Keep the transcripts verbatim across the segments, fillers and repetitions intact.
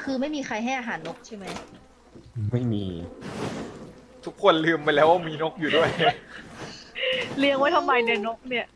คือไม่มีใครให้อาหารนกใช่ไหมไม่มีทุกคนลืมไปแล้วว่ามีนกอยู่ด้วยเลี้ยงไว้ทำไมเนี่ยนกเนี่ย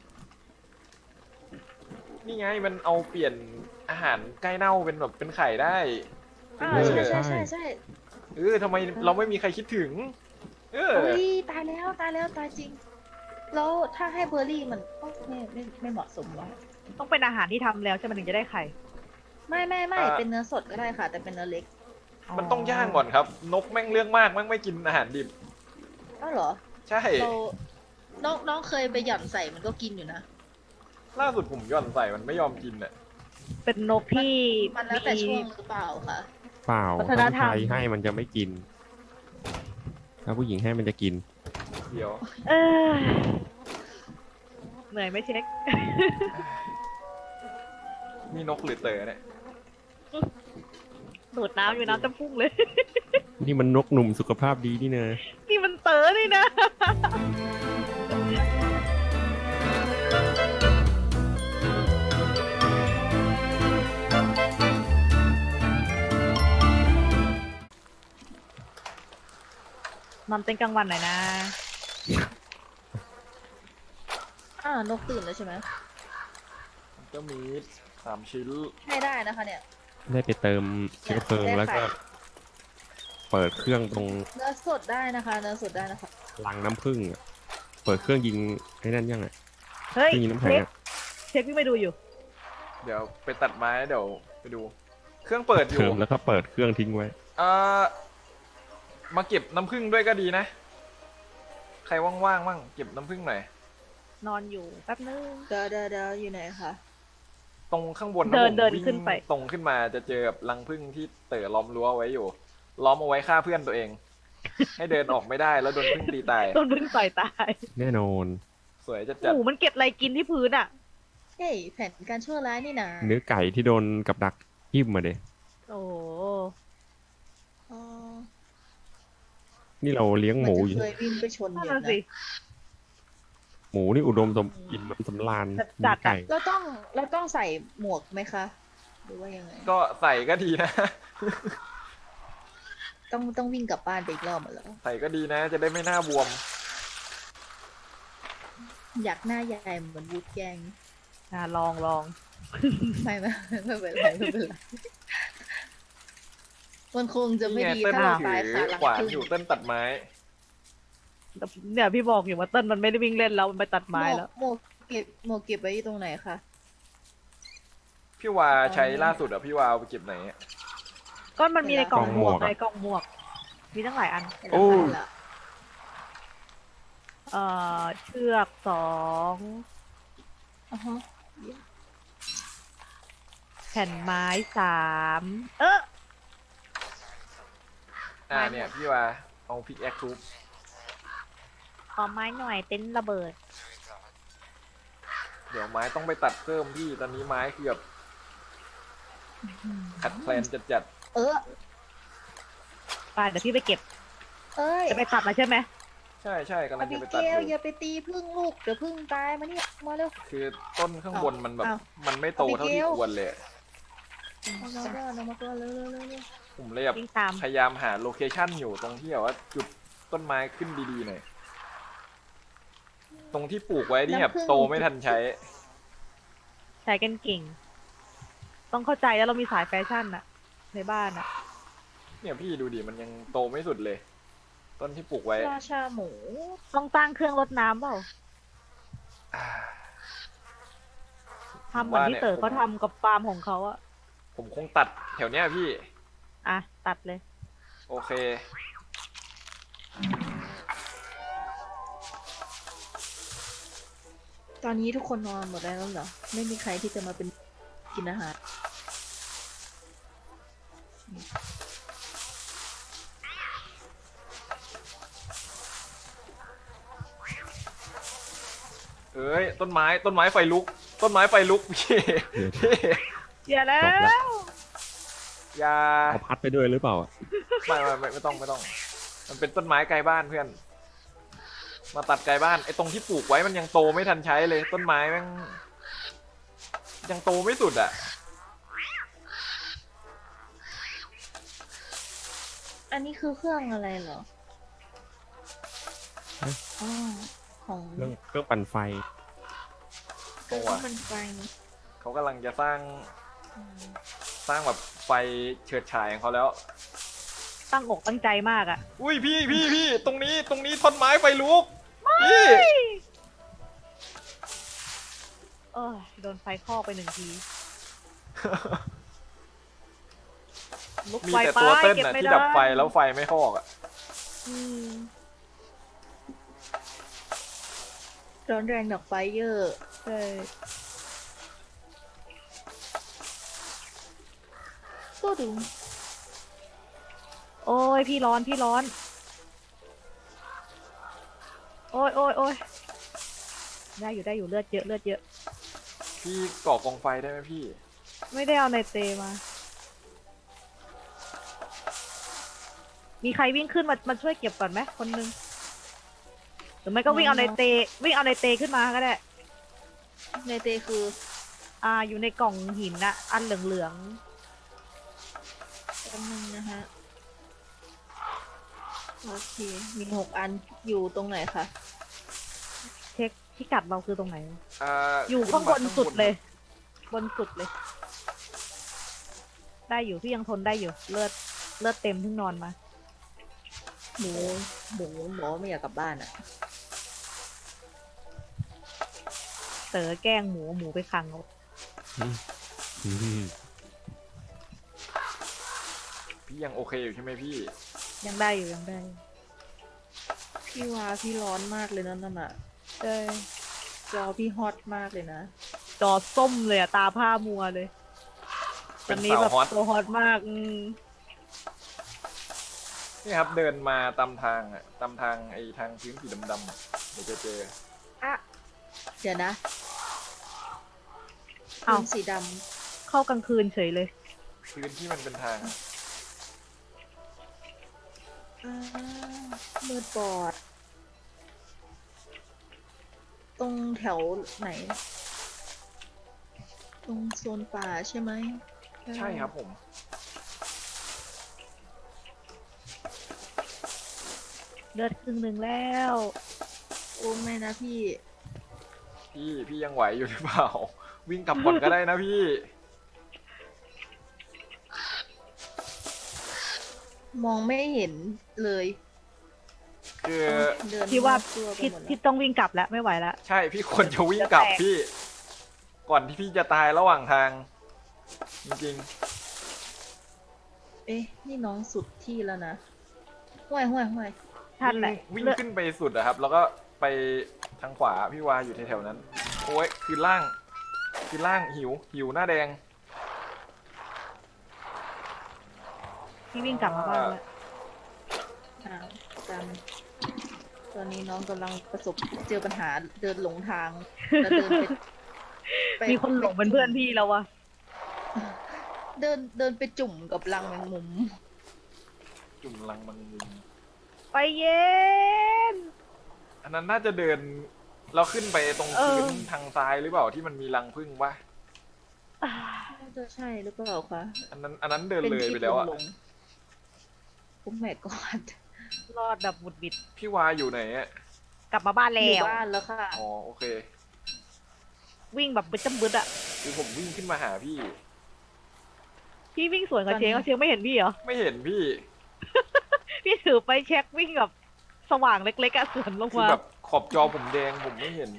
นี่ไงมันเอาเปลี่ยนอาหารใกล้เน่าเป็นแบบเป็นไข่ได้ใช่ใช่ใช่ใช่เออทำไมเราไม่มีใครคิดถึงเออตายแล้วตายแล้วตายจริงแล้วถ้าให้เบอร์รี่มันก็ไม่ไม่ไม่เหมาะสมวะต้องเป็นอาหารที่ทำแล้วใช่ไหมถึงจะได้ไข่ไม่ไม่ไม่เป็นเนื้อสดก็ได้ค่ะแต่เป็นเนื้อเล็กมันต้องย่างก่อนครับนกแม่งเรื่องมากแม่งไม่กินอาหารดิบอ้าวเหรอใช่เราน้องน้องเคยไปหย่อนใส่มันก็กินอยู่นะล่าสุดผมหย่อนใส่มันไม่ยอมกินอ่ะเป็นนกที่มันแล้วแต่ช่วงหรือเปล่าคะเปล่าถ้าผู้ชายให้มันจะไม่กินถ้าผู้หญิงให้มันจะกินเดี๋ยวเออเหนื่อยไม่เช็คนี่นกหรือเต๋อเนี่ยดูดน้ำอยู่น้ำจะพุ่งเลยนี่มันนกหนุ่มสุขภาพดีนี่นะนี่มันเต๋อนี่นะนอนเต้นกลางวันหน่อยนะอ่านกตื่นแล้วใช่ไหมก็มีสามชิ้นให้ได้นะคะเนี่ยได้ไปเติมเชื้อเพลิงแล้วก็เปิดเครื่องตรงเนื้อสดได้นะคะเนื้อสดได้นะคะลังน้ำผึ้งเปิดเครื่องยิงไอ้นั่นยังไงเฮ้ยเช็คเช็คพี่ไปดูอยู่เดี๋ยวไปตัดไม้เดี๋ยวไปดูเครื่องเปิดอยู่แล้วก็เปิดเครื่องทิ้งไว้เอ่อมาเก็บน้ำผึ้งด้วยก็ดีนะใครว่างๆมั่งเก็บน้ำผึ้งหน่อยนอนอยู่แป๊บนึงเดินเดินเดินอยู่ไหนคะตรงข้างบนเดินเดินขึ้นไปตรงขึ้นมาจะเจอกับรังผึ้งที่เต๋อล้อมรั้วไว้อยู่ล้อมเอาไว้ฆ่าเพื่อนตัวเองให้เดินออกไม่ได้แล้วโดนผึ้งตีตายโดนผึ้งต่อยตายแน่นอนสวยจัดจัดโอ้มันเก็บอะไรกินที่พื้นอ่ะเฮ้ยแผนการชั่วร้ายนี่นะเนื้อไก่ที่โดนกับดักอิ่มมาเด้โอ้นี่เราเลี้ยงหมูอยู่เคยวิ่งไปชนเนี่ยนะหมูนี่อุดมสมกินมันสำราญจัดไก่เราต้องเราต้องใส่หมวกไหมคะหรือว่ายังไงก็ใส่ก็ดีนะต้องต้องวิ่งกลับบ้านไปอีกรอบหมดแล้วใส่ก็ดีนะจะได้ไม่หน้าบวมอยากหน้าใหญ่เหมือนวูดแกงอ่าลองลองไม่ไม่ไม่เป็นไรไม่เป็นไรมันคงจะไม่ดีถ้าเราตายค่ะขวานอยู่เต้นตัดไม้เนี่ยพี่บอกอยู่ว่าเต้นมันไม่ได้วิ่งเล่นแล้วมันไปตัดไม้แล้วโมเก็บโมเก็บไว้ตรงไหนคะพี่วาใช้ล่าสุดอ่ะพี่วาเอาไปเก็บไหนก็มันมีในกล่องหมวกในกล่องหมวกมีตั้งหลายอันโอ้เอ่อเชือกสองแผ่นไม้สามเอออ่าเนี่ยพี่ว่าเอาพิกแอคทุบขอไม้หน่อยเต็นระเบิดเดี๋ยวไม้ต้องไปตัดเพิ่มพี่ตอนนี้ไม้คือแบบขัดแคลนจัดจัดเออไปเดี๋ยวพี่ไปเก็บเอ้ยจะไปตัดมาใช่ไหมใช่ใช่กำลังจะไปตัดอยู่อย่าไปตีพึ่งลูกเดี๋ยวพึ่งตายมาเนี่ยมาเร็วคือต้นข้างบนมันแบบมันไม่โตเท่าที่ควรเลยผมเลยแบบพยายามหาโลเคชั่นอยู่ตรงที่แบบว่าจุดต้นไม้ขึ้นดีๆหน่อยตรงที่ปลูกไว้นี่แบบโตไม่ทันใช้ใช้กันเก่งต้องเข้าใจแล้วเรามีสายแฟชั่นอะในบ้านอะเนี่ยพี่ดูดิมันยังโตไม่สุดเลยต้นที่ปลูกไว้ราชาหมูต้องตั้งเครื่องรดน้ำเปล่าทำเหมือนที่เต๋อเขาทำกับฟาร์มของเขาอะผมคงตัดแถวเนี้ยพี่อ่ะตัดเลยโอเคตอนนี้ทุกคนนอนหมดแล้วเหรอไม่มีใครที่จะมาเป็นกินอาหารเอ้ยต้นไม้ต้นไม้ไฟลุกต้นไม้ไฟลุกพี่อย่าแล้วอย่าเอาพัดไปด้วยหรือเปล่าไม่ไม่ไม่ไม่ต้องไม่ต้องมันเป็นต้นไม้ไกลบ้านเพื่อนมาตัดไกลบ้านไอ้ตรงที่ปลูกไว้มันยังโตไม่ทันใช้เลยต้นไม้แม่งยังโตไม่สุดอ่ะอันนี้คือเครื่องอะไรเหรอฮะอ๋อของเครื่องเครื่องปั่นไฟเครื่องมันไฟเขากำลังจะสร้างอืมสร้างแบบไฟเฉิดฉายของเขาแล้วตั้งอกตั้งใจมากอะอุ้ยพี่พี่พี่ตรงนี้ตรงนี้ท่อนไม้ไฟลุกพี่เออโดนไฟคลอกไปหนึ่งที ลุกมีไฟแต่ไปตัวเต้นเก็บน่ะไม่ที่ได้ดับไฟแล้วไฟไม่คอกอ่ะอืมร้อนแรงดอกไฟเยอะใช่ก็ดูโอ้ยพี่ร้อนพี่ร้อน โอ้ยโอ้ยโอ้ยได้อยู่ได้อยู่เลือดเยอะเลือดเยอะพี่ก่อกองไฟได้ไหมพี่ไม่ได้เอาในเตมา มีใครวิ่งขึ้นมามาช่วยเก็บก่อนไหมคนนึงหรือไม่ก็วิ่งเอาในเตวิ่งเอาในเตขึ้นมาก็ได้ในเตคืออ่าอยู่ในกล่องหินนะอันเหลืองอันนึงนะฮะ โอเค มีหกอันอยู่ตรงไหนคะๆเช็คพิกัดเราคือตรงไหนอ่าอยู่ข้างบนขึ้มสุดเลย บนสุดเลย ได้อยู่พี่ยังทนได้อยู่ เลือดเลือดเต็มเพิ่งนอนมาหมูหมูหมอไม่อยากกลับบ้านอ่ะเต๋อแกล้งหมูหมูไปขังเอาอืมพี่ยังโอเคอยู่ใช่ไหมพี่ยังได้อยู่ยังได้พี่วาพี่ร้อนมากเลยนะนั่นน่ะเออจอพี่ฮอตมากเลยนะจอส้มเลยอะตาผ้ามัวเลยตเป็อน นนี้สาวแบบฮอตตัวฮอตมากอืมนี่ครับเดินมาตามทางอ่ะตามทางไอ้ทางพื้นสีดำๆอะเดี๋ยวจะเจออะเดี๋ยวนะเอาพื้นสีดเข้ากลางคืนเฉยเลยพื้นที่มันเป็นทางอะำอ่ามืดบอด ตรงแถวไหน ตรงโซนป่าใช่ไหมใช่ครับผมเลือดครึ่งหนึ่งแล้วโอ้ไม่นะพี่พี่พี่ยังไหวอยู่หรือเปล่า วิ่งกลับก่อนก็ได้นะพี่มองไม่เห็นเลยคือเดินพี่ว่าตัวไปพี่หมดแล้วพี่ต้องวิ่งกลับแล้วไม่ไหวแล้วใช่พี่ควรจะวิ่งกลับพี่ ก่อนที่พี่จะตายระหว่างทาง จริงเอ๊ะ นี่น้องสุดที่แล้วนะห่วยห่วยห่วยๆท่านแหละวิ่งวิ่งเลือดขึ้นไปสุดอะครับ แล้วก็ไปทางขวาพี่วาอยู่แถวๆนั้น โอ้ยคือล่าง คือล่างหิวหิวหน้าแดงพี่วิ่งกลับมาบ้านแล้วอ้าวจำตอนนี้น้องกำลังประสบเจอปัญหาเดินหลงทาง แล้วเดินไปไปมีคนหลงเป็นเพื่อนพี่แล้ววะเดินเดินไปจุ่มกับรังแมงมุมจุ่มลังมันมุมไปเย็นอันนั้นน่าจะเดินเราขึ้นไปตรงเออพื้นทางซ้ายหรือเปล่าที่มันมีรังผึ้งวะน่าจะใช่หรือเปล่าคะอันนั้นอันนั้นเดินเป็นเลยที่ไปแล้วอะหลงๆโอ้แม่กอดรอดแบบบุดบิดพี่วาอยู่ไหนอะกลับมาบ้านอแล้ยู่วบ้านแล้วค่ะอ๋อโอเควิ่งแบบบึดจำบึดอะคือผมวิ่งขึ้นมาหาพี่พี่วิ่งสวนกับตอนเชนี้งเขาเชงไม่เห็นพี่เหรอไม่เห็นพี่พี่ถือไปเช็ควิ่งแบบสว่างเล็กๆอะสวนลงคือมาแบบขอบจอผมแดงผมไม่เห็น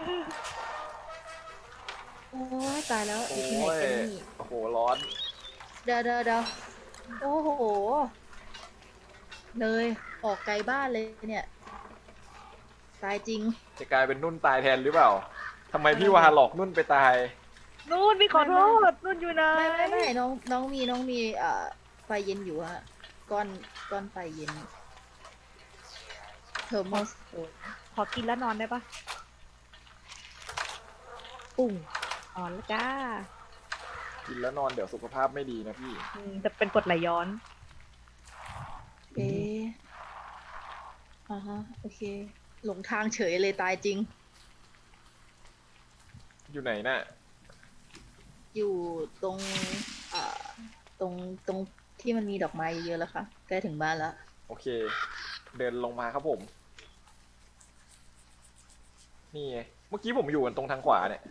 โอ้ยตายแล้วอโอ้ยู่ที่ไหนยกันนี่โอ้โหร้อนเดี๋ยวเดี๋ยวเดี๋ยวโอ้โห เลยออกไกลบ้านเลยเนี่ย ตายจริงจะกลายเป็นนุ่นตายแทนหรือเปล่าทำไมพี่วาหลอกนุ่นไปตายนู่นพี่ขอโทษนู่นอยู่ไหนไม่ไม่ไม่น้องน้องมีน้องมีเอ่อไฟเย็นอยู่ฮะก้อนก้อนไฟเย็นเทอร์โมสโตนขอกินแล้วนอนได้ปะปุ่งนอนแล้วจ้ากินแล้วนอนเดี๋ยวสุขภาพไม่ดีนะพี่อืมจะเป็นกรดไหลย้อนเอ๊ะอ่าฮะโอเค หลงทางเฉยเลยตายจริงอยู่ไหนน่ะอยู่ตรงเอ่อตรงตรงที่พี่มันมีดอกไม้เยอะๆแล้วค่ะใกล้ถึงบ้านแล้วโอเค เดินลงมาครับผม นี่ไงเมื่อกี้ผมอยู่กันตรงทางขวาเนี่ย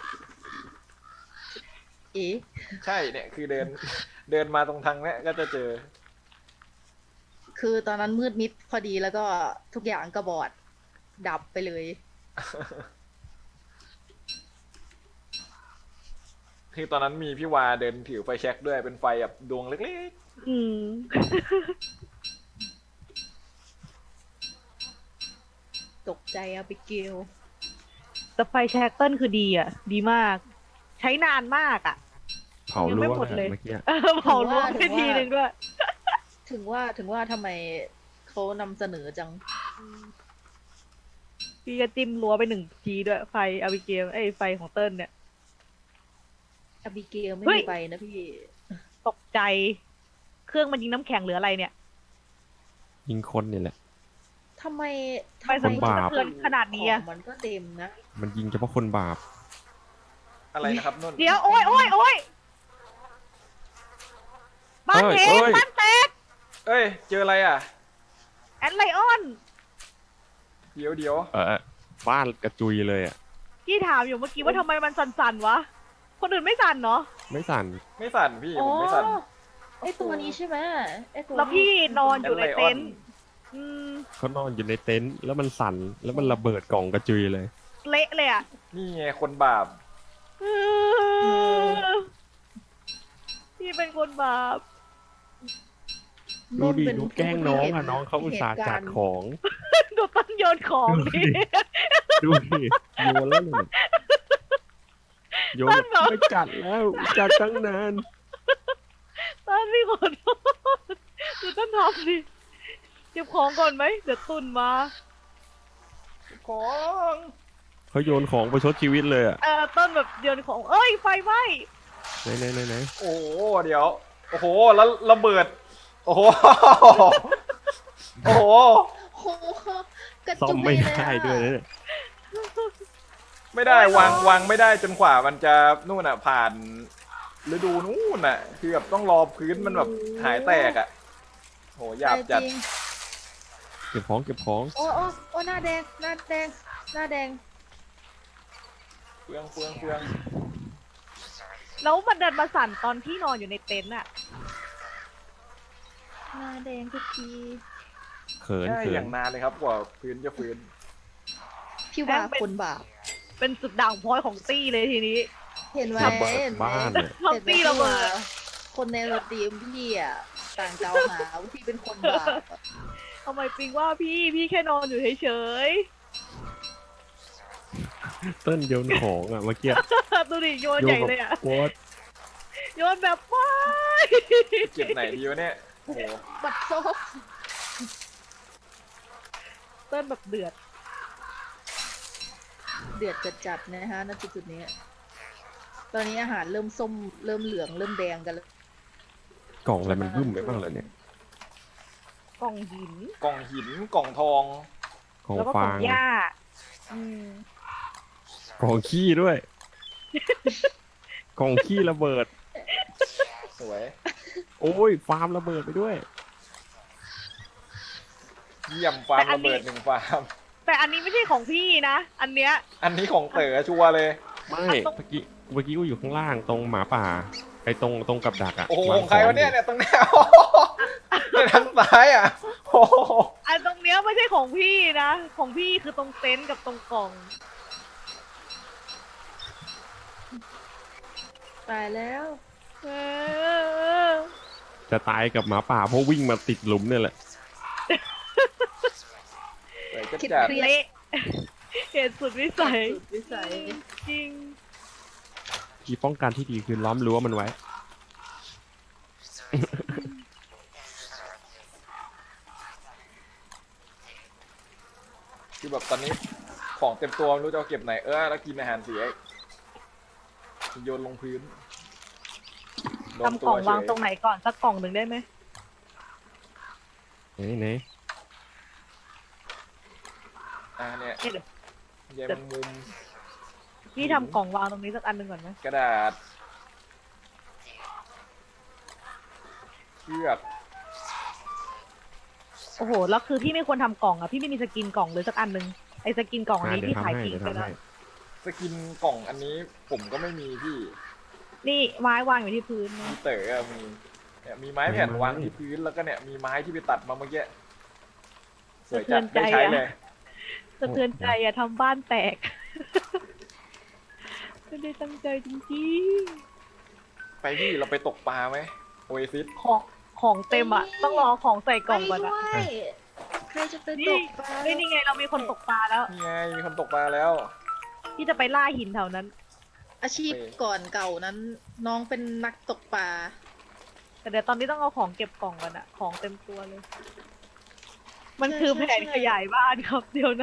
เอ๊ะใช่เนี่ยคือเดิน เดินมาตรงทางเนี้ยก็จะเจอคือตอนนั้นมืดมิดพอดีแล้วก็ทุกอย่างก็บอด ดับไปเลยคือตอนนั้นมีพี่วาเดินถือไฟแช็กด้วยเป็นไฟแบบดวงเล็กอืมตกใจอะไปเกลแต่ไฟแช็กเติ้ลคือดีอ่ะ ดีมาก ใช้นานมากอ่ะเผายังรั้ไม่วหมดเลยเมื่อกี้เออเผาลวกไปทีหนึ่งด้วยถึงว่าถึงว่าทำไมเขานำเสนอจังพี่ก็จิ้มรั้วไปหนึ่งทีด้วย ไฟอาบิเกลไอ้ยไฟของเติ้ลเนี่ยอบิเกลไม่เฮ้มียไปนะพี่ตกใจ เครื่องมันยิงน้ำแข็งหรืออะไรเนี่ยยิงคนเนี่ยแหละทำไมไฟสะคนเทือนบาปสะเทือนขนาดนี้ขอะองมันก็เต็มนะมันยิงเฉพาะคนบาปๆ อะไรนะครับนุ่นเดี๋ยว โอ้ยโอ้ยโอ้ยบ้านเอ้เทยงเอ้ยบ้านแตกเอ้ย เจออะไรอ่ะแอนไลออนเดี๋ยวเดี๋ยวเออบ้านกระจุยเลยอ่ะพี่ถามอยู่เมื่อกี้ว่าทำไมมันสั่นๆวะ คนอื่นไม่สั่นเนาะไม่สั่นไม่สั่นพี่อ๋ผอมไม่สั่นไอตัวนี้ใช่ไหมไอตัวแล้วพี่นอนอยู่ในแอนไลออนเต็นท์อืมเขานอนอยู่ในเต็นท์แล้วมันสั่นแล้วมันระเบิดกล่องกระจุยเลยเละเลยอะนี่ไงคนบาปพี่เป็นคนบาปดูดิเป็นดูแกล้งน้องอ่ะผู้น้องเขาอุตส่าห์จัดของดูต้นโยนของดูดิดิ ดูดิโยนแล้วเนี่ยโยนแบบไม่จัดแล้วจัดตั้งนานต้นพี่ขอโทษดูต้นทำดิเก็บของก่อนไหมเดี๋ยวตุนมาของเขาโยนของไปชดชีวิตเลยอ่ะเออต้นแบบโยนของ เอ้ยไฟไหม้ไหนไหนไหนไหนโอ้โหเดี๋ยว โอ้โหแล้วระเบิด โอ้โห โอ้โหโอ้โหกระซ่อจุมยไม่เลยได้อะด้วยนะเนี่ยไม่ได้วางวางไม่ได้จนกว่ามันจะนู่นอ่ะ ผ่านฤดูนู่นอ่ะ คือแบบต้องรอพื้นมันแบบหายแตกอ่ะโหหยาบจัดจริงเก็บของเก็บของโอ้โอ้โอ้หน้าแดงหน้าแดงหน้าแดงเฟืองเฟืองเฟืองแล้วมันเดินมาสั่นตอนที่นอนอยู่ในเต็นท์อะหน้าแดงทุกทีเขินใช่เขิอน ย่างนานเลยครับกว่าพื้นจะฟื้นพี่ว่าคนบาปเป็นจุดด่างพร้อยของตี้เลยทีนี้เห็นไหมระเบิดเห็นไหมบ้านเนี่ยทำตี้ระเบิดคนในรถดีมพี่อ่ะต่างเกล่าวหาว่าพี่เป็นคนบาปอะทำไมปิงว่าพี่พี่แค่นอนอยู่เฉยเต้นโยนของอ่ะเมื่อกี้ๆ ดูดิโยนโยใหนญ่แบบเลยอะโคตรโยนแบบว้ายเก็บไหนดีวะเนี่ยโอ้โหบัดซบเต้นแบบเดือดเดือดจัดๆนะฮะณจุดๆนี้ ตอนนี้อาหารเริ่มส้มเริ่มเหลืองเริ่มแดงกันแล้วกล่องอะไรมันบึ้มไปบ้างเลยเนี่ยกล่องหินกล่องหินกล่องทองกล่องแล้วก็กล่ฟาองงหญ้าอืมกล่องขี้ด้วย กล่องขี้ระเบิดสวยโอ้ยฟาร์มระเบิดไปด้วยเยี่ยมฟาร์มระเบิดหนึ่งฟาร์มแต่อันนี้ไม่ใช่ของพี่นะ อันเนี้ยอันนี้ของเต๋อชัวร์เลยไม่มันต้องเมื่อกี้เมื่อกี้กูอยู่ข้างล่างตรงหมาป่าไอ้ตรงตรงกับดักอ่ะโอ้โหวาของใครวะเนี่ยอเนี่ยตรงเนี้ย เนี่ยทางซ้ายอ่ะโอ้โหอันตรงเนี้ยไม่ใช่ของพี่นะ ของพี่คือตรงเต็นท์กับตรงกล่องตายแล้วเออจะตายกับหมาป่าเพราะวิ่งมาติดหลุมเนี่ยแหละเต๋อจะคิดจัดเครียดเละ เหตุสุดวิสัยสุดวิสัยจริงที่ป้องกันที่ดีคือล้อมรั้วมันไว้คือแบบตอนนี้ของเต็มตัวไม่รู้จะเอาเก็บไหนเออแล้วกินอาหารเสียโยนลงพื้นโดนทำตักล่องเฉวางยตรงไหนก่อนสักกล่องหนึ่งได้ไหมไหนไหนอ่ะเนี่ยเนี่ยเดี๋ยวใยแมงมุมพี่ทำกล่องวางตรงนี้สักอันหนึ่งก่อนไหมกระดาษ คเลือกโอ้โหแล้วคือพี่ไม่ควรทำกล่องอ่ะพี่ไม่มีสกินกล่องเลยสักอันหนึ่งไอ้สกินกล่องอันอ่านี้เดี๋ยวพี่ขายทำให้ทิ้งเดี๋ยวไปทำแล้วให้สกินกล่องอันนี้ผมก็ไม่มีพี่นี่ไม้วางอยู่ที่พื้นนะมีเต๋ออะมีเนี่ยมีไม้แผ่นวางที่พื้นแล้วก็เนี่ยมีไม้ที่ไปตัดมาเมื่อกี้สวยจัดได้ใช้เลยสะเทือนใจอะทำบ้านแตก ไม่ได้ตั้งใจจริงไปพี่เราไปตกปลาไหมโอเอซิสๆของของเต็มอะต้องรอของใส่กล่องก่อนไปอะด้วยใครจะไปตนี่กปลาเฮ้ยนี่ไงเรามีคนตกปลาแล้วนี่ไงมีคนตกปลาแล้วพี่จะไปล่าหินแถวนั้นอาชีพก่อนเก่านั้น น้องเป็นนักตกปลาแต่เดี๋ยวตอนนี้ต้องเอาของเก็บกล่องกันอะของเต็มตัวเลย มันคือแผนขยายบ้านครับเดี๋ยวนะ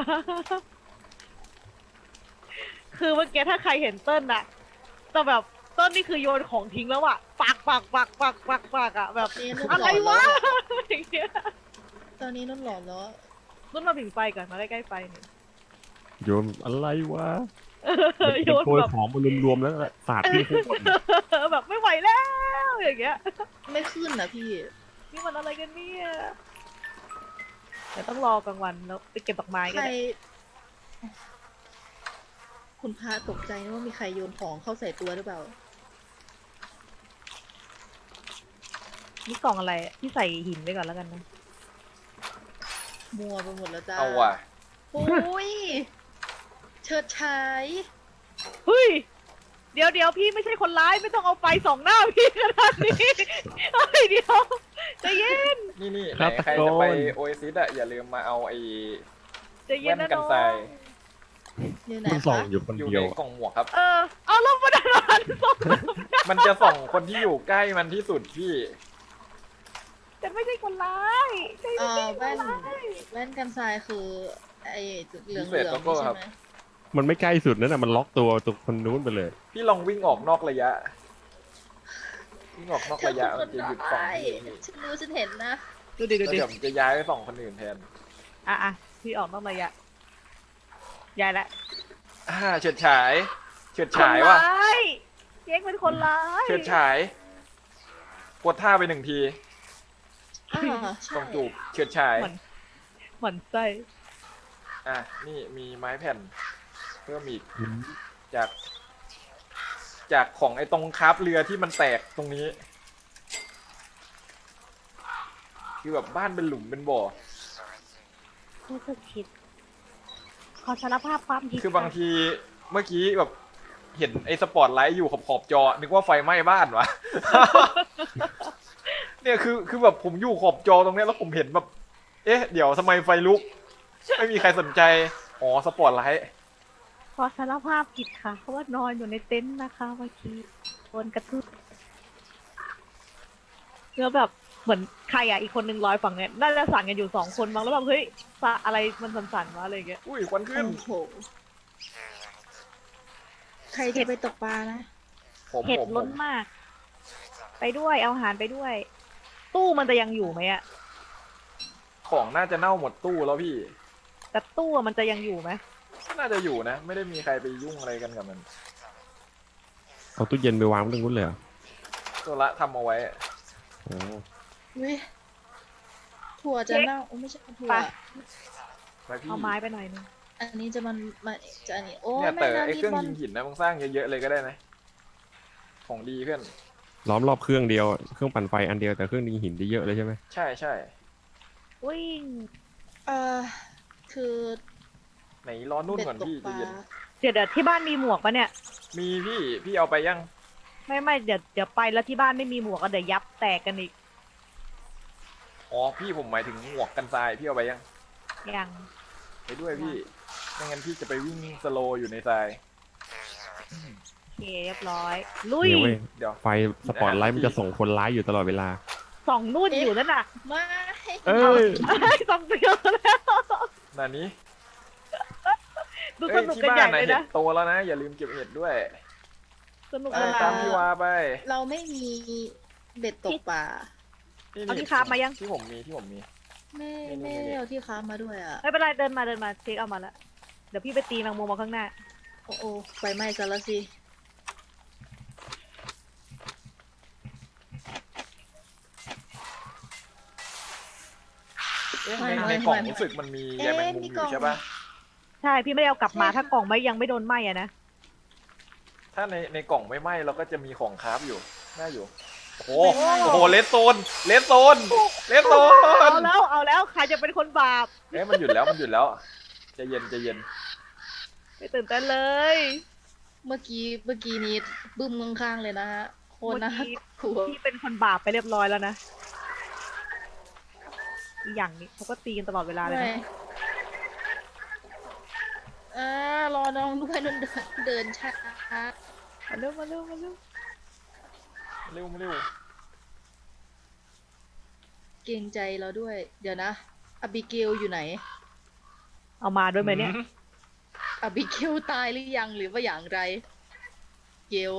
คือเมื่อกี้ถ้าใครเห็นเติ้ลอะแต่แบบเติ้ลนี่คือโยนของทิ้งแล้วอะปักปักปักปักปักปักอะแบบนี่นุ่นอะหลไรอนแล้ววะอะอย่างเงี้ยตอนนี้นุ่นหลอนแล้วนุ่นมาผิงไฟก่อนมาใกล้ๆไฟหน่อยโยนอะไรวะโยนโกยแบบของมารวมๆแล้วสาดขึ้นข้างบนแบบไม่ไหวแล้วอย่างเงี้ยไม่ขึ้นนะพี่นี่มันอะไรกันเนี่ยเดี๋ยวต้องรอกลางวันแล้วไปเก็บดอกไม้ใคกันร คุณพระตกใจนะว่ามีใครโยนของเข้าใส่ตัวหรือเปล่านี่กล่องอะไรที่ใส่หินไว้ก่อนแล้วกันนะมัวไปหมดแล้วจ้าเอาว่ะโอ้ยเฉิดฉายเฮ้ยเดี๋ยวเดี๋ยวพี่ไม่ใช่คนร้ายไม่ต้องเอาไฟสองหน้าพี่ขนาดนี้เฮ้ยเดี๋ยวใจเย็นนี่นี่ไหนครับใครตะจะโกไปนโอเอซิสอะอย่าลืมมาเอาไอ้ใจเย็แว่นนนะกันน้องทรายอยู่ไหนคุณส่องคะอยู่คนอยู่เดียวในกล่องหมวกครับเออเอาลงมาดันมันส่งมันจะส่องคนที่อยู่ใกล้มันที่สุดพี่แต่ไม่ใช่คนร้ายใจเอ่ไม่อใช่คนแว่นร้ายแว่นกันทรายคือ ไอ้เหลืองพิเหเศลืษองโกโก้ใช่ครับไหมมันไม่ใกล้สุดนั่นน่ะมันล็อกตัวตัวคนนู้นไปเลยพี่ลองวิ่งออกนอกระยะ วิ่งออกนอกเธอระยะคือคมันนจะหยุดส่องร้ายพี่ฉันรู้ฉันเห็นนะดูดิดูแล้วดิเดี๋ยวมันจะย้ายไปส่องคนอื่นแทนอ่ะอ่ะพี่ออกนอกระยะยายละอ่าเฉิดฉาย เฉิดฉายว่ะคนร้ายเจ๊งเป็นคนร้ายเฉิดฉาย กดท่าไปหนึ่งทีอ่าใช่ส่องจูบเฉิดฉายเหมือนเหมือนไส้อ่ะ นี่มีไม้แผ่น เพิ่มอีก จาก จากของไอ้ตรงคราฟเรือที่มันแตกตรงนี้ คือแบบบ้านเป็นหลุมเป็นบ่อรู้สึกผิด ขอสารภาพความผิดคือบางทีเมื่อกี้แบบเห็นไอ้สปอตไลท์อยู่ขอบขอบๆจอ นึกว่าไฟไหม้บ้านวะ เนี่ยคือคือแบบผมอยู่ขอบจอตรงเนี้ยแล้วผมเห็นแบบ เอ๊ะ เดี๋ยวทำไมไฟลุก ไม่มีใครสนใจ อ๋อสปอตไลท์ขอสารภาพผิดค่ะ เพราะว่านอนอยู่ในเต็นท์นะคะเมื่อกี้โดนกระทืบแล้วแบบเหมือนใครอ่ะอีกคนนึงลอยฝั่งเนี้ยน่าจะสั่นกันอยู่สองคนมั้งแล้วแบบเฮ้ยสะอะไรมันสั่นๆวะอะไรอย่างเงี้ยอุ้ยควันขึ้นโอ้โหใครจะไปตกปลานะผมเห็ดผมผล้นมมาก ไปด้วยเอาอาหารไปด้วย ตู้มันจะยังอยู่ไหมอะของน่าจะเน่าหมดตู้แล้วพี่แต่ตู้อะมันจะยังอยู่ไหมน่าจะอยู่นะ ไม่ได้มีใครไปยุ่งอะไรกันกับมันเอาตู้เย็นไปวางไว้ตรงนู้นเลยเหรอตัวละทำเอาไว้โอ้เว้ยถั่วจะเน่าโอ้ไม่ใช่ถั่วไปพี่เอาไม้ไปหน่อยนึงอันนี้จะมันมาจะอันนี้โอ้เนี่ยไม่แต่นะไอ้นี่เครื่องบอลยิงหินนะมึงสร้างเยอะๆเลยก็ได้นะ ของดีเพื่อนล้อมรอบเครื่องเดียวอะเครื่องปั่นไฟอันเดียวแต่เครื่องยิงหินได้เยอะเลยใช่ไหมใช่ใช่วิ่งเออคือไหนรอนุ่นเบ็ดก่อนตกพี่ปใจะลาเย็นเดี๋ยวเดี๋ยวที่บ้านมีหมวกปะเนี่ยมีพี่พี่เอาไปยังไม่ไม่เดี๋ยวเดี๋ยวไปแล้วที่บ้านไม่มีหมวกก็เดี๋ยวยับแตกกันอีกอ๋อพี่ผมหมายถึงหมวกกันทรายพี่เอาไปยังยังไปด้วยพี่ไม่งั้นพี่จะไปวิ่งสโลว์อยู่ในทรายโอเคเรียบร้อย ลุยเนี่ยเว้ยเดี๋ยวไฟสปอตไลท์มันจะส่งคนร้ายอยู่ตลอดเวลาสองนู่นอยู่นั่นน่ะไม่เอ้ยสองเดียวแล้วนานี้ดูเอ้สยนุกที่กันบ้าใหญ่นนะเลยเห็ดนะโตแล้วนะ อย่าลืมเก็บเห็ดด้วยสนุกเอสอนาตามนพี่วาไปเราไม่มีเบ็ดตกปลานี่เอาที่คราฟมายังที่ผมมีที่ผมมีไม่นี่ไม่นี่ได้เอาที่ค้ามาด้วยอ่ะไม่เป็นไรเดินมาเดินมาเช็คเอามาแล้วเดี๋ยวพี่ไปตีแมงมุมมาข้างหน้าโอ้โอ้ไฟไหม้ซะแล้วสิเอ๊ะไม่ในไม่ในกล่องไม่รู้สึกมันมีเอ๊ะใยแมงมุมมีอกล่องยู่ใช่ปะใช่พี่ไม่ได้เอากลับมาใช่ถ้ากล่องไม่ยังไม่โดนไหม้อะนะถ้าในในกล่องไม่ไหม้เราก็จะมีของคราฟอยู่น่าอยู่โอ้โหไม่ไหม้โอ้โหเลสโซนเลสโซนเลสโซเอานแล้วเอาแล้วใครจะเป็นคนบาปเอ๊ะมันหยุดแล้วมันหยุดแล้วใจเย็นใจเย็นไม่ตื่นเต้นเลยเมื่อกี้เมื่อกี้นี้บึ้มข้างๆเลยนะฮะโคตรน่ากลัวพี่เป็นคนบาปไปเรียบร้อยแล้วนะอีกอย่างนี้เขาก็ตีกันตลอดเวลาเลยไม่นะอ่ารอน้องด้วยนนเดินเดินช้ามาเร็วมาเร็วมาเร็วเร็วเร็วเกรงใจเราด้วย เดี๋ยวนะอบิเกลอยู่ไหนเอามาด้วยไหมเนี่ยอบิเกลตายหรือยังหรือว่าอย่างไร เกล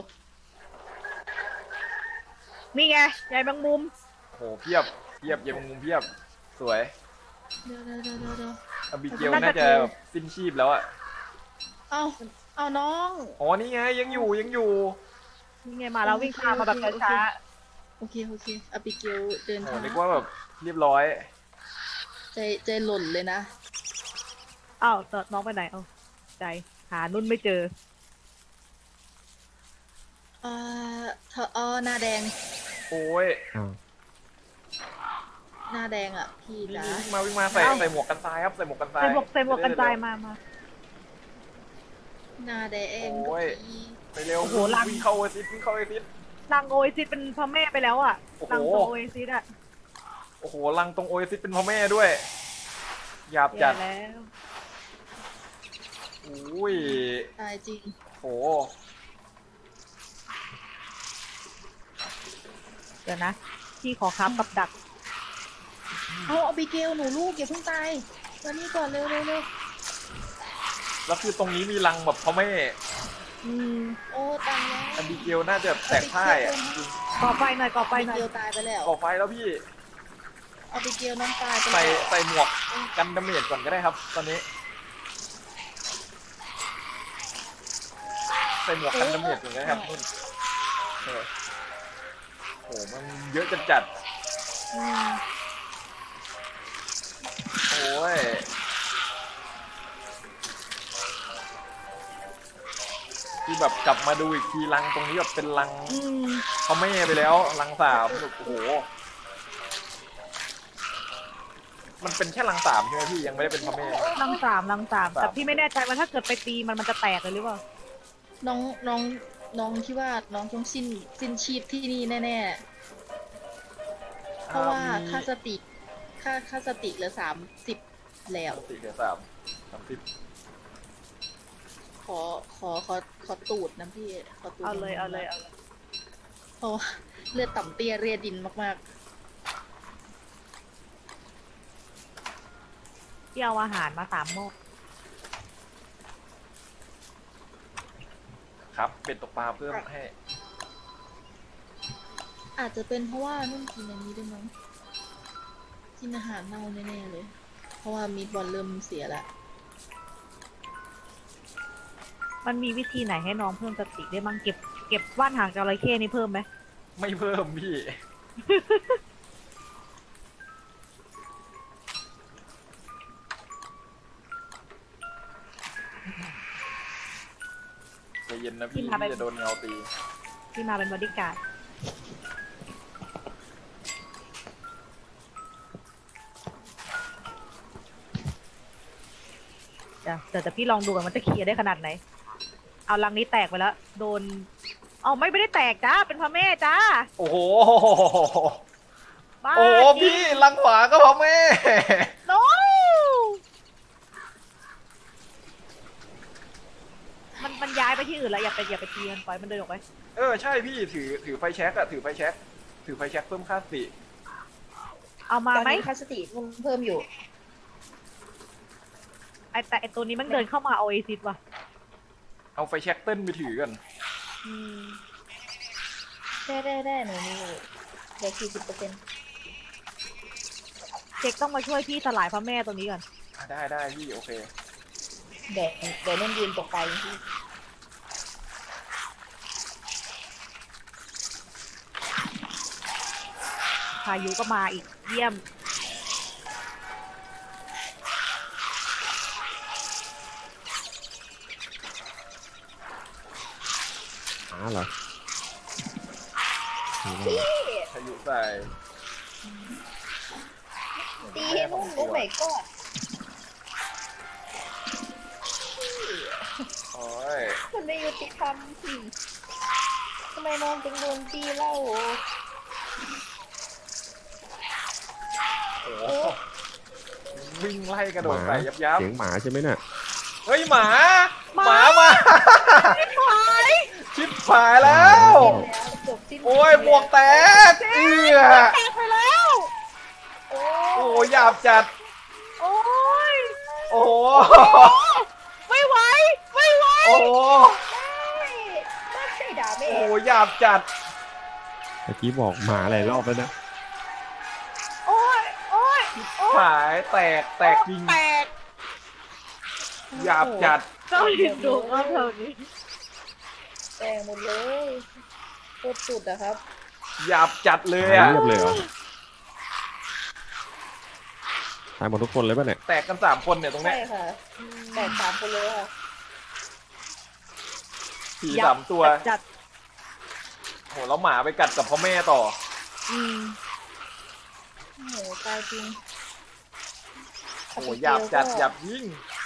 นี่ไงยายแมงมุมโอ้โหเพียบเพียบใยแมงมุมเพียบสวยเดี๋ยวเดี๋ยวเดี๋ยวเดี๋ยวเดี๋ยวอบิเกลน่าจะน่าจะแบบสิ้นชีพแล้วอะเอาเอาน้องอ๋อนี่ไงยังอยู่ยังอยู่นี่ไงมาแล้ววิ่งตามมาแบบโอเคโอเคช้าโอเคโอเคอบิเกลเดินโอ้ช้านึกว่าแบบเรียบร้อยใจใจหล่นเลยนะๆอ้าวเติร์ดน้องไปไหนเอ้าใจหานุ่นไม่เจอเอ่อเธออ๋อหน้าแดงโอ้ยอ้าวหน้าแดงอ่ะ พี่จ๋าวิ่งมาวิ่งมาใส่เอ้าใส่หมวกกันทรายครับใส่หมวกกันทรายใส่หมวกใส่หมวกกันตายมามาหน้าแดงโอ้ยพี่ไปเร็วโอ้โหลังวิ่งเข้าโอซิสวิ่งเข้าโอซิสลังโอเอซิสเป็นพ่อแม่ไปแล้วอ่ะโอ้โหลังตัวโอเอซิสอ่ะโอ้โหลังตรงโอซิสเป็นพ่อแม่ด้วยหยาบจัแย่ดแล้วอุ้ยตายจริงโหเดี๋ยวนะพี่ขอครับกับดักเอาอบิเกลหนูลูกอย่าเพิ่งตายวันนี้ก่อนเร็วเร็วเร็วแล้วคือตรงนี้มีรังแบบพ่อแม่อืมโอ้ตายแล้วอันดีเกลน่าจะแตกพ่ายอ่ะจริงก่อไฟหน่อยก่ออไฟบิหน่อยเกลตายไปแล้วก่อไฟแล้วพี่อบิเกลน้องตายไปใส่แล้วใส่หมวกกันดาเมจก่อนก็ได้ครับ ตอนนี้ ใส่หมวกกันดาเมจก่อนก็ได้ครับนุ่นเออโอ้โหมันเยอะจัดจัดอืมๆโอ้ยที่แบบกลับมาดูอีกทีรังตรงนี้แบบเป็นรังอืมเขาไม่ไปแล้วรังสามแบบโอ้โหมันเป็นแค่รังสามใช่ไหมพี่ยังไม่ได้เป็นพ่อแม่ลังสามลังสามสามแต่พี่ไม่แน่ใจว่าถ้าเกิดไปตีมันมันจะแตกเลยหรือเปล่าน้องน้องน้องคิดว่าน้องต้องสิ้นสิ้นชีพที่นี่แน่ๆเพราะว่าอ่มีค่าสติค่าค่าสติเหลือสามสิบแล้วปกติเหลือสามสามสิบขอขอขอขอตูดนะพี่ขอตูดเอาเลยเอาเลยเอาเลยเพราะว่าเลือดต่ำเตี้ยเรียดินมากพี่เอาอาหารมาสามโมกครับเป็นตกปลาเพิ่มให้ๆ อาจจะเป็นเพราะว่านุ่นกินอันนี้ด้วยมั้งกินอาหารเน่าแน่ๆเลย เพราะว่ามีดบอลเริ่มเสียละมันมีวิธีไหนให้น้องเพิ่มสติได้บ้างเก็บเก็บว่านหางจระเข้นี่เพิ่มไหมไม่เพิ่มพี่ ใจเย็นนะพี่พี่จะโดนเงาตีที่มาเป็นบอดี้การ์ดเดี๋ยวเดี๋ยวแต่พี่ลองดูก่อนมันจะเคลียร์ได้ขนาดไหน เอาลังนี้แตกไปแล้ว โดนเอาไม่ไม่ได้แตกจ้าเป็นพ่อแม่จ้าโอ้โหบ้าโอ้โหจริพี่งลังขวาก็พ่อแม่โน้มันมันย้ายไปที่อื่นแล้วอย่าไปอย่าไปตีมันปล่อยมันเดินออกไปเออใช่พี่ถือถือไฟแช็กอะถือไฟแช็กถือไฟแช็กเพิ่มค่าสติเอามาตอนไหมนี้ค่าสติเพิ่มอยู่ไอแต่ไอตัวนี้มันเดินเข้ามาเอาเอซิสว่ะเอาไฟแช็กเต้นไปถือกันอืมได้ได้ได้หนูมีอยู่เหลือสี่สิบเปอร์เซ็นต์เจ๊กต้องมาช่วยพี่สลายพระแม่ตัวนี้ก่อนอ่ะได้ได้พี่โอเคเดี๋ยวเดี๋ยวนุ่นยืนตกไปพี่พายุก็มาอีกเยี่ยมมาเหรอนี่พี่นะพายุใส่ตีให้นุ่มโอ้ไม่กอดโอ้ยมันไม่ยุติธรรมสิทำไมน้องถึงโดนตีเล่าโอ้โหวิ่งไล่กระโดหดมาใส่ยับยับเสียงหมาใช่ไหมเนี่ยเฮ้ยหมาหมามาหายชิบหายแล้วจบสิ้นโอ้ยหมวกแตกเอื้อแตกไปแล้วโอ้โอ้ยหยาบจัดโอ้ยโอ้โหไม่ไหวไม่ไหวโอ้โหไม่ไม่ใช่ดาเมโอ้จยหยาบจัดเมื่อกี้บอกหมาหลายรอบแล้วนะโอ้ยโอ้ยโอ้ยหายแตกแตกจริงแตกหยาบจัดเจ้าหินดุมากเท่านี้แตกหมดเลยโคตรสุดอะครับหยาบจัดเลยหายอ่ะเรียบเลยเหรอตายหมดทุกคนเลยป่ะเนี่ยแตกกันสามคนเนี่ยตรงเนี้ใช่ยค่ะแตกสามคนเลยค่ะผีสามตัวจัดโหแล้วหมาไปกัดกับพ่อแม่ต่ออืมโอ้โหตายจริงโอ้หยาบจัดหยาบยิ่ง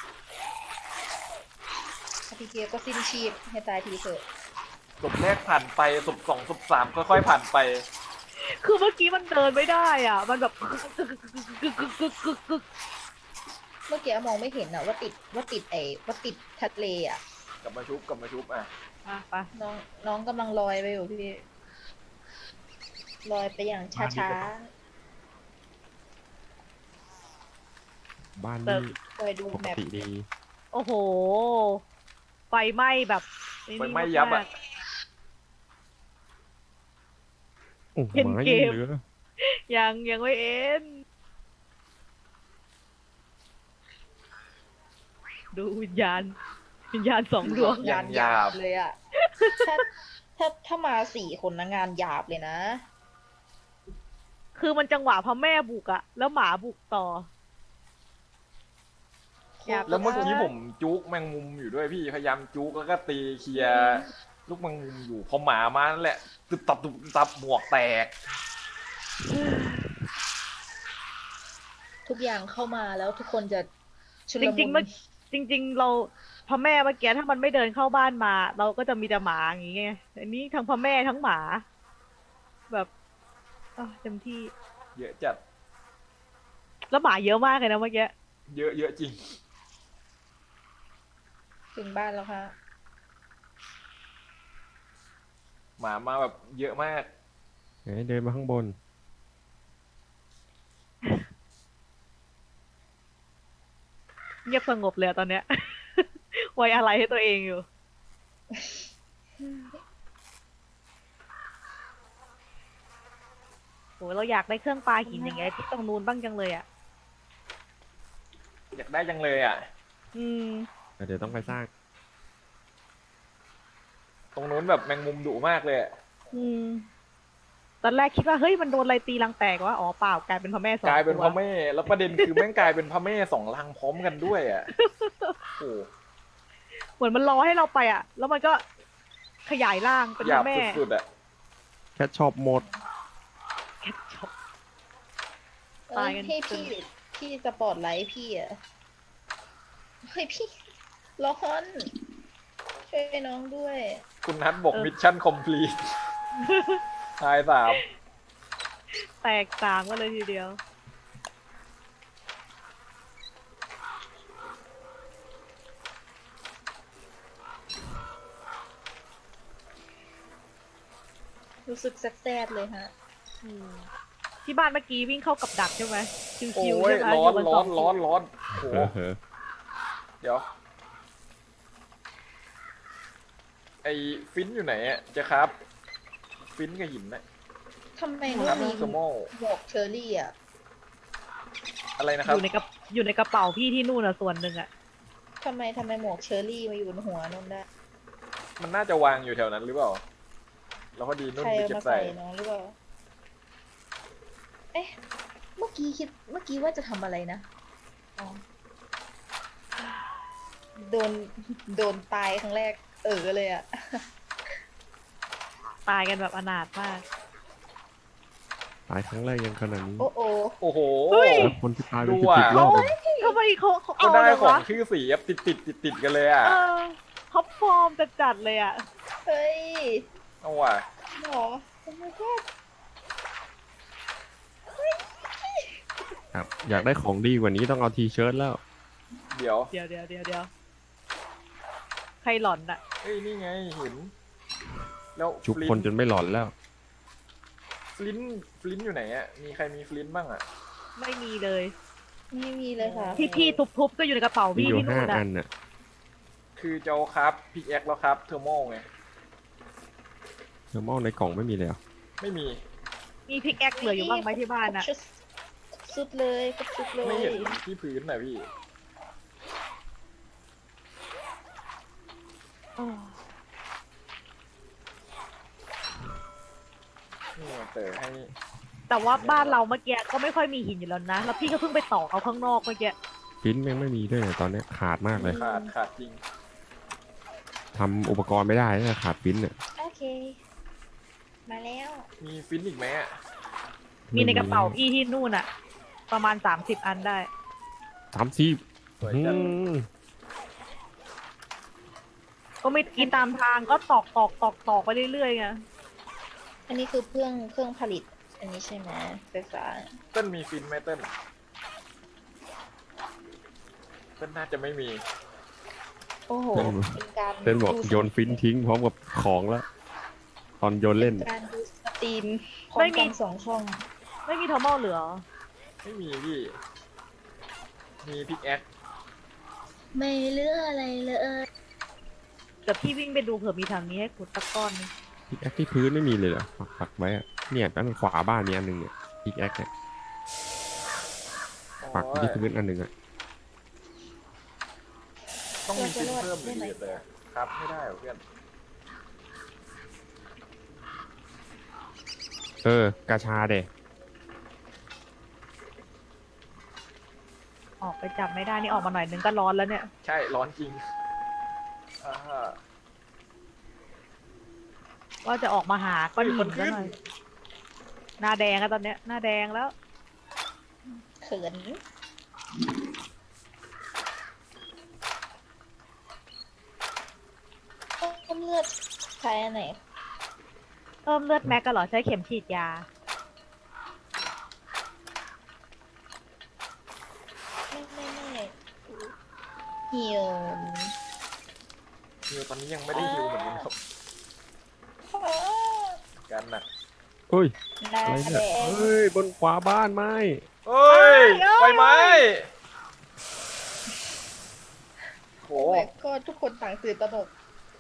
อพิเกลก็สิ้นชีพให้ตายทีเถอะศพแรกผ่านไปศพสองศพสามค่อยๆผ่านไปคือเมื่อกี้มันเดินไม่ได้อ่ะ มันแบบกึกกึกกึกกึกกึกกึกกึกเมื่อกี้มองไม่เห็นอะว่าติดว่าติดไอ้ว่าติดทะเลอะกลับมาชุบกลับมาชุบอ่ะอ่ะไปน้องน้องกำลังลอยไปอยู่พี่ลอยไปอย่างช้าบ้านนี่ๆคอยดูปกแมปติดีโอ้โห ไฟไหม้แบบไฟไหม้ยับอ่ะโอ้โหหมายังเหลือยังยังไม่เอ็นดูวิญญาณ วิญญาณสองดวงยังงานหยาบเลยอะถ้าถ้าถ้ามาสี่คนนะงานหยาบเลยนะคือมันจังหวะพอแม่บุกอะแล้วหมาบุกต่อ หยาบแล้วเมื่อกี้ผมจุกแมงมุมอยู่ด้วยพี่พยายามจุกแล้วก็ตีเคลียร์ลูกแมงมุมอยู่พอหมามานั่นแหละตึบตับตึบตับหมวกแตกทุกอย่างเข้ามาแล้วทุกคนจะชุลจมุริงๆเมื่อน จริง ๆ เราพ่อแม่เมื่อกี้ถ้ามันไม่เดินเข้าบ้านมา เราก็จะมีแต่หมาอย่างงี้ไงอันนี้ทั้งพ่อแม่ทั้งหมา แบบอ่ะเต็มที่เยอะจัดแล้วหมาเยอะมากเลยนะเมื่อกี้เยอะเยอะจริงถึงบ้านแล้วค่ะหมามาแบบเยอะมากไหนเดินมาข้างบนเงียบสงบเลยอะตอนเนี้ย ไว้อะไรให้ตัวเองอยู่ โหเราอยากได้เครื่องปลาหินอย่างเงี้ยที่ตรงนู้นบ้างจังเลยอ่ะอยากได้จังเลยอ่ะอืมเดี๋ยวต้องไปสร้างตรงนู้นแบบแมงมุมดุมากเลยอะอืม ตอนแรกคิดว่าเฮ้ยมันโดนอะไรตีรังแตกวะอ๋อเปล่ากลายเป็นพ่อแม่สองกลายเป็นตัวพ่อแม่ แล้วประเด็นคือแม่งกลายเป็นพ่อแม่สองรังพร้อมกันด้วยอ่ะโอ้เหมือนมันรอให้เราไปอ่ะ แล้วมันก็ขยายร่างเป็นหยาพ่บอแม่สุดๆอ่ะแค่ชอบหมดแคทช็อปเอตาอยกันให้พี่พี่สปอร์ตไลท์พี่อะเฮ้ยพี่ร้อนช่วยน้องด้วยคุณนัทบอกมิชชั่นคอมพลีททายสามแตกสามกันเลยทีเดียวรู้สึกแซดๆเลยฮะอืมที่บ้านเมื่อกี้วิ่งเข้ากับดักใช่ไหมชิโอ้วๆยใช่ไหมร้อนยู่บร้สออน งร้อนร้อนโอ้โหเออเหอะเดี๋ยว ไอฟินอยู่ไหนอ่ะจะครับ ฟินกับหินนะทำไมนู้ครันบมีสโมหมวกเชอร์รี่อะอะไรนะคอรับยู่ในกระอยู่ในกระเป๋าพี่ที่นู่นอ่ะส่วนหนึ่งอ่ะทำไมทำไมหมวกเชอร์รี่มาอยู่บนหัวนุ่นได้มันน่าจะวางอยู่แถวนั้นหรือเปล่า แล้วพอดีนุ่นใครไปเอาเก็บมาใส่ใส่น้องหรือเปล่า เอ๊ะ เมื่อกี้คิด เมื่อกี้ว่าจะทำอะไรนะ อ๋อ โดน โดนตายครั้งแรก เออเลยอะตายกันแบบอนาถมากตายครั้งแรกยังขนาดนี้โอ้โอ้โอ้โหเฮ้ยแล้วคนที่ตายเป็นดูสิบอะสิบรอบเลยทำไมเขาเขาก็เอาได้เลยวของะชื่อสีแบบติดติดติดติดๆกันเลยอ่ะเออท็อปฟอร์มจะจัดเลยอ่ะเฮ้ยเอาว่ะหมอทำไมแค่ครับอยากได้ของดีกว่านี้ต้องเอาทีเชิ้ตแล้วเดี๋ยวเดี๋ยวเดี๋ยวเดี๋ยวเดี๋ยวใครหลอนอ่ะเอ้ยนี่ไงเห็นแล้วชุบฟลิคนนจนไม่หลอนแล้วฟลินฟลินอยู่ไหนอ่ะมีใครมีฟลินบ้างอ่ะไม่มีเลยไม่มีเลยค่ะที่พี่ทุบๆก็อยู่ในกระเป๋ามีพี่อยู่ที่ห้านู่นอ่ะอันน่ะคือจะเอาครับพิกแอคแล้วครับเทอร์โมไงเทอร์โมในกล่องไม่มีเลยเหรอไม่มีมีพิกแอคเหลืออยู่บ้างไหมที่บ้านอ่ะชุดสุดเลยครบชุดเลยไม่เห็นที่พื้นน่ะพี่อ๋อนี่ไงเต๋อให้แต่ว่าบ้านเราเมื่อกี้ก็ไม่ค่อยมีหินอยู่แล้วนะ แล้วพี่ก็เพิ่งไปตอกเอาข้างนอกเมื่อกี้ปิ้นแม่งไม่มีด้วยเนี่ยตอนเนี้ยขาดมากเลยขาดขาดจริงทำอุปกรณ์ไม่ได้เนี่ยขาดปิ้นเนี่ยโอเค มาแล้วมีฟินอีกไหมอ่ะมีในกระเป๋าพี่ที่นู่นอ่ะ ประมาณสามสิบอันได้สามสิบสวยจังก็ไม่กินตามทางก็ตอกตอกตอกตอกไปเรื่อยๆไงอันนี้คือเครื่องเครื่องผลิต อันนี้ใช่ไหมไฟฟ้าเต้นมีฟินไหมเต้นเต้นน่าจะไม่มีโอ้โหเต้นเป็นการเต้นบอกดูโยนฟินทิ้งพร้อมกับของแล้ว ตอนโยนเล่นการดูสตรีมพร้อมกันสองช่องไม่มีเทอร์โมเหลือไม่มีพี่ มีพิกแอคไม่เหลืออะไรเลยเดี๋ยวพี่วิ่งไปดูเผื่อมีทางนี้ให้ขุดตะก้อนนึงพิกแอคที่พื้นไม่มีเลยเหรอปักปักไว้อะเนี่ยด้านขวาบ้านมีอันหนึ่งเนี่ยพิกแอคเนี่ยปักอยู่ที่พื้นอันหนึ่งอะต้องมีฟินเพิ่มอีกเยอะเลยครับไม่ได้เหรอเพื่อนเออกาชาเดออกไปจับไม่ได้นี่ออกมาหน่อยนึงก็ร้อนแล้วเนี่ยใช่ร้อนจริงอ่าว่าจะออกมาหาก้อนหิคนนขึ้ซะนหน่อยหน้าแดงแล้วตอนเนี้ยหน้าแดงแล้วเขินต้มเลือดใช้อันไหนเพิ่มเลือดแม็กก็เหรอใช้เข็มฉีดยาไม่ไม่ไม่ฮิวฮิวตอนนี้ยังไม่ได้ฮิวเหมือนกันครับกันน่ะเฮ้ยหน้าอะไรแดเนี่ยงเฮ้ยบนขวาบ้านไหมเฮ้ยเอ้ยไฟไหม้โหโอ้ยก็ทุกคนต่างตื่นตระหนก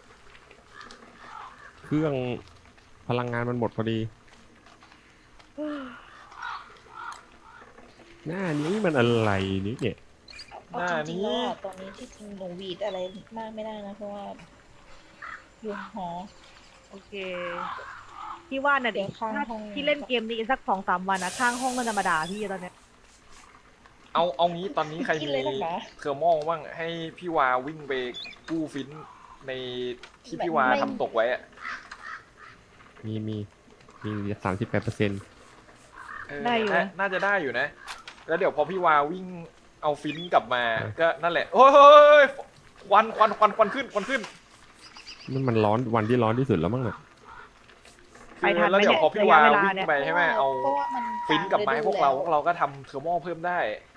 เครื่องพลังงานมันหมดพอดี หน้านี้มันอะไรนี่เนี่ยเอาจริงๆแล้วอะตอนนี้ที่จริงหนูหวีดอะไรมากไม่ได้นะ เพราะว่าอยู่หอโอเค พี่ว่าน่ะเดี๋ดิยวข้างถ้าห้องพี่เล่นเกมนี้อีกสักสองสามวันนะข้างห้องก็จะมาด่าพี่ตอนเนี้ยเอาเอางี้ตอนนี้ใครคิดมีเลยนะคะเทอร์โมบ้างให้พี่วาวิ่งไปกู้ฟินในที่พี่วาทำตกไว้อะมีมีมีสามสิบแปดเปอร์เซ็นต์เออได้อยู่น่านะน่าจะได้อยู่นะ แล้วเดี๋ยวพอพี่วาวิ่งเอาฟินกลับมา ก็นั่นแหละโอ้ยควันควันควันควันขึ้นควันขึ้นมันมันร้อนวันที่ร้อนที่สุดแล้วมั้งเนี่ยไปทันไหมแล้วเดี๋ยวพอพี่วาเนี่ยระยะเวลาวิ่งเนี่ยไปใช่ไหมเอาเพราะว่ามันฟินกลับมาให้พวกเรา พวกแล้วเราก็ทำเทอร์โมเพิ่มได้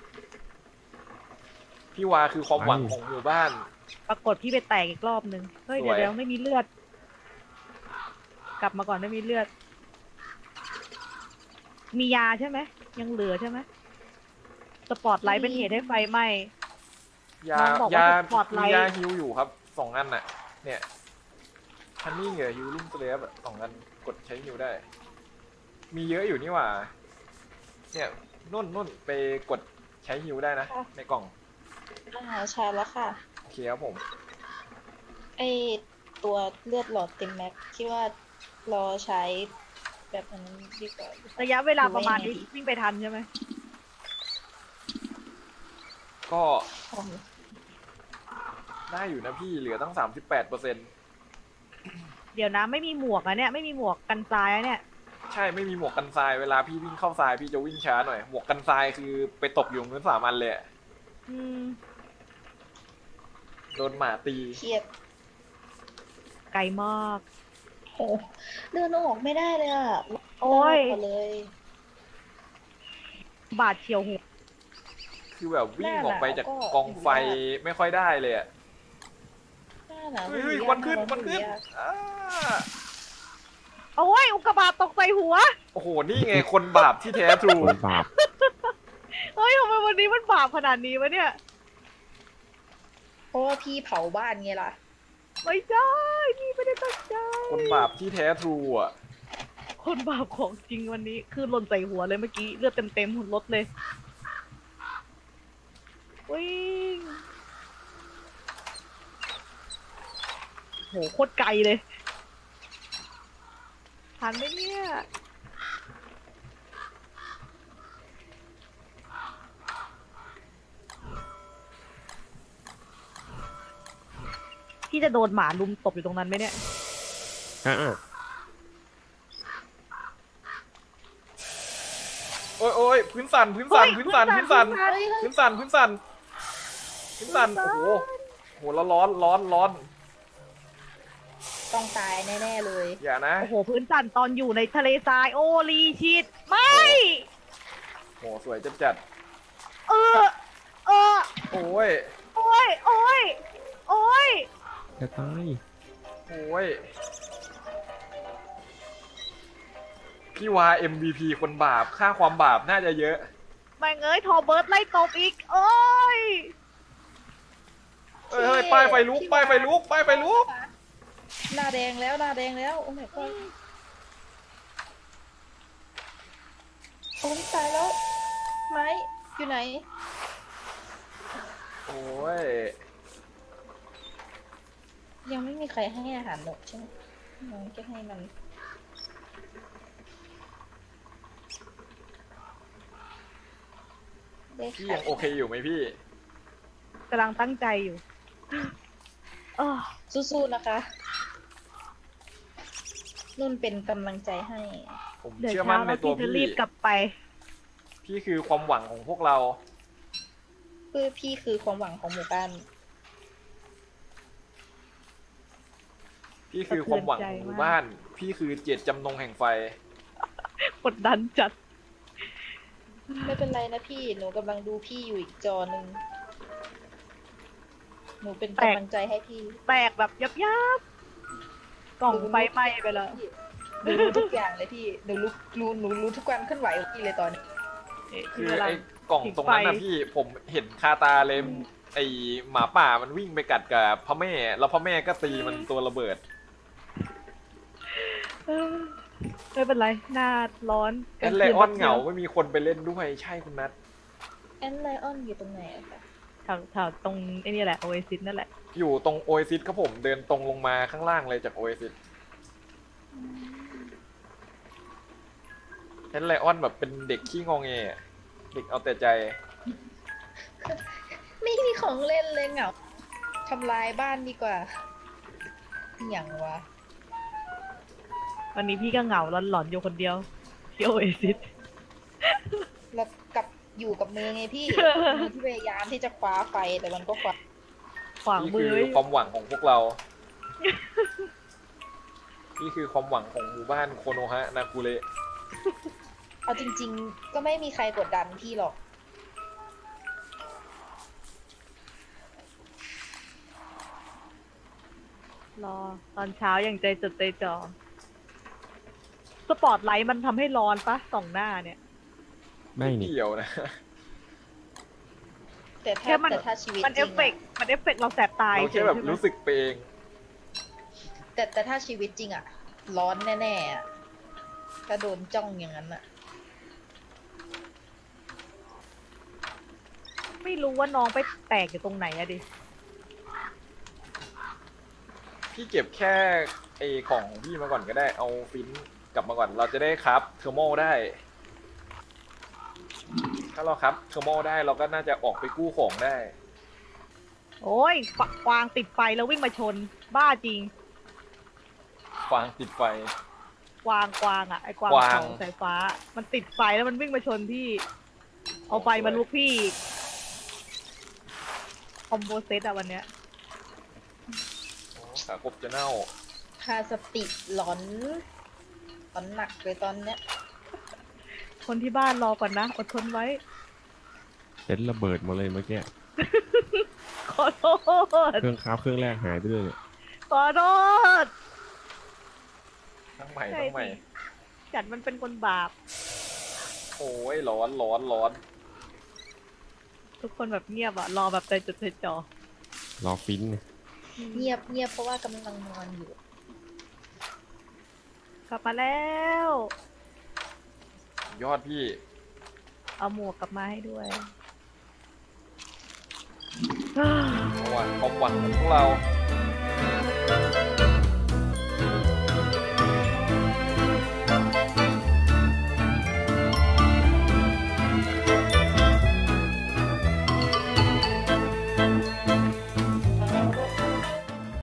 พี่วาคือความหวังของหมู่บ้านปรากฏพี่ไปแตกอีกรอบนึงเฮ้ยสวยเดี๋ยวเดี๋ยวไม่มีเลือด กลับมาก่อนไม่มีเลือด มียาใช่ไหมยังเหลือใช่ไหมสปอตไลท์เป็นเหตุให้ไฟไหม้ยาน้องบอกว่ายาสปอตไลท์มียาฮิวอยู่ครับสองอันน่ะ เนี่ยฮันนี่เหรอฮิวลิ่งสเลฟสองอันกดใช้ฮิวได้ มีเยอะอยู่นี่หว่า เนี่ยนุ่นนุ่นไปกดใช้ฮิวได้นะ ในกล่องอาหารชาแล้วค่ะโอเคครับผมไอตัวเลือดหลอดเต็มแม็กคิดว่ารอใช้แบบนั้นดีกว่าระยะเวลาประมาณหรือนี้ว่ายังไงดีวิ่งไปทันใช่ไหมก็อ๋อได้อยู่นะพี่เหลือตั้งสามสิบแปดเปอร์เซ็นต์เดี๋ยวนะไม่มีหมวกอะเนี่ยไม่มีหมวกกันทรายอะเนี่ยใช่ไม่มีหมวกกันทรายเวลาพี่วิ่งเข้าทรายพี่จะวิ่งช้าหน่อยหมวกกันทรายคือไปตกอยู่พื้นสามอันเลยอะอืมโดนหมาตีเครียดไกลมากโหเดินออกไม่ได้เลยอ่ะโอ้ยเดินออกมาเลยบาดเฉียวหัวคือแบบวิ่งออกไปจากหน้าหนาวก็กองไฟไม่ค่อยได้เลยอะหน้าหนาวเฮ้ยเฮ้ยอยู่ควันขึ้นยากควันขึ้นอยู่ยากอ้าโอ้ยอุกกาบาตตกใส่หัวโอ้โหนี่ไงคนบาปที่แท้ทรูคนบาปเฮ้ยทำไมวันนี้มันบาปขนาดนี้วะเนี่ยเพราะว่าพี่เผาบ้านไงล่ะไม่ใช่พี่ไม่ได้ตั้งใจคนบาปที่แท้ทรูอ่ะคนบาปของจริงวันนี้คือหล่นใส่หัวเลยเมื่อกี้เลือดเต็มเต็มๆหุ่นรถเลยวิ่งโหโคตรไกลเลยทันไหมเนี่ยพี่จะโดนหมาลุมตบอยู่ตรงนั้นไหมเนี่ยอ่ะโอ้ยโอ้ยพื้นสั่นพื้นสั่นเฮ้ยพื้นสั่นพื้พื้นนสั่สั่นนพื้นสั่นพื้นสั่นพื้นสั่นโอ้โหโหแล้วร้อนร้อนร้อนต้องตายแน่ๆเลยอย่านะโอ้โหพื้นสั่นตอนอยู่ในทะเลทรายโอลีชิตไม่โหสวยจัดจัดเออเออโอ้ยโอ้ยโอ้ยโอ้ยจะตายโอ้ยพี่วา เอ็ม วี พี คนบาปค่าความบาปน่าจะเยอะแม่งเอ้ยทอเบิร์ดไล่ตบอีกโอ้ยเฮ้ยเฮ้ยป้ายไฟลุกป้ายไฟลุกป้ายไฟลุกหน้าแดงแล้วหน้าแดงแล้ว โอ้ my god โอ้ยตายแล้ว ไม้อยู่ไหนโอ้ยยังไม่มีใครให้อาหารนกใช่ไหมน้องจะให้มันได้พี่ไข่ยังโอเคอยู่ไหมพี่กำลังตั้งใจอยู่เออสู้ๆนะคะ นุ่นเป็นกำลังใจให้ผมเดี๋ยวเชื่อมั่เช้านในแล้วตัวพี่จะพี่รีบกลับไปพี่คือความหวังของพวกเราเพื่อพี่คือความหวังของหมู่บ้านพี่คือความหวังของหมู่บ้าน พี่คือเจตจำนงแห่งไฟกดดันจัดไม่เป็นไรนะพี่ หนูกำลังดูพี่อยู่อีกจอหนึ่ง หนูเป็นกำลังใจให้พี่แตกแบบยับยับกล่องไฟไหม้ไปแล้วหนูรู้ทุกอย่างเลยพี่ หนูรู้รู้หนูรู้ทุกการเคลื่อนไหวของพี่เลยตอนนี้เอ๊ะคือเวลาไอ้กล่องตรงนั้นนะผิดไฟพี่ผมเห็นคาตาเลยไอ้หมาป่ามันวิ่งไปกัดกับพ่อแม่ แล้วพ่อแม่ก็ตีมันตัวระเบิดเออไม่เป็นไรหน้าร้อนแอนไลออนเหงาไม่มีคนไปเล่นด้วยใช่คุณนัทแอนไลออนอยู่ตรงไหนอะคะแถวแถวตรงไอ้นี่แหละโอเอซิสนั่นแหละอยู่ตรงโอเอซิสครับผมเดินตรงลงมาข้างล่างเลยจากโอเอซิสแอนไลออนแบบเป็นเด็กขี้งอแงอะเด็กเอาแต่ใจไม่มีของเล่นเลยเหงาทำลายบ้านดีกว่าอย่างวะวันนี้พี่ก็เหงาหลอนๆอยู่คนเดียวที่โอเอซิสแล้วกับอยู่กับมือไงพี่ มือที่พยายามที่จะคว้าไฟแต่มันก็คว้าขวางนี่มืคือ อไว้ความหวังของพวกเรา นี่คือความหวังของหมู่บ้านโคโนฮะนาคุเระเอาจริง ๆ ก็ไม่มีใครกดดันพี่หรอกรอตอนเช้าอย่างใจจดใจจ่อสปอตไลท์มันทำให้ร้อนปะสองหน้าเนี่ยไม่นี่เกี่ยวนะแต่แค่ถ้ามันแต่ถ้าชีวิตมันจเอริฟงเฟกอะต์มันเอฟเฟกต์เราแสบตายเราแค่แบบใช่ไหมรู้สึกไปเองแต่แต่ถ้าชีวิตจริงอะร้อนแน่ๆอะถ้าโดนจ้องอย่างนั้นอะไม่รู้ว่าน้องไปแตกอยู่ตรงไหนอะดิพี่เก็บแค่ไอ้ของของพี่มาก่อนก็ได้ เอาฟินกลับมาก่อน เราจะได้ครับเทอร์โมได้ ถ้าเราครับเทอร์โมได้เราก็น่าจะออกไปกู้ของได้โอ้ยฝักวางติดไฟแล้ววิ่งมาชน บ้าจริงฟางติดไฟกวางกวางอ่ะไอ้กวางกวางเขาสายฟ้า มันติดไฟแล้วมันวิ่งมาชนพี่ เอาไฟมาลุกพี่คอมโบเซตอะวันเนี้ยโอ้ขากบจะเน่าคาสติหลอนหลอนหนักเลยตอนเนี้ยคนที่บ้านรอก่อนนะ อดทนไว้เต็นท์ระเบิดหมาเลยเมื่อกี้ขอโทษเครื่องคราฟเครื่องแรกหายไปด้วยเนี่ยขอโทษทั้งใหม่ใช่ทั้งใหม่สิ จัดมันเป็นคนบาปโอ้ยร้อนร้อนร้อนทุกคนแบบเงียบอะรอแบบใจจดใจจ่อรอฟินเนี่ยเงียบเงียบเพราะว่ากำลังนอนอยู่กลับมาแล้วยอดพี่เอาหมวกกลับมาให้ด้วยเพราะว่าความหวังของพวกเรา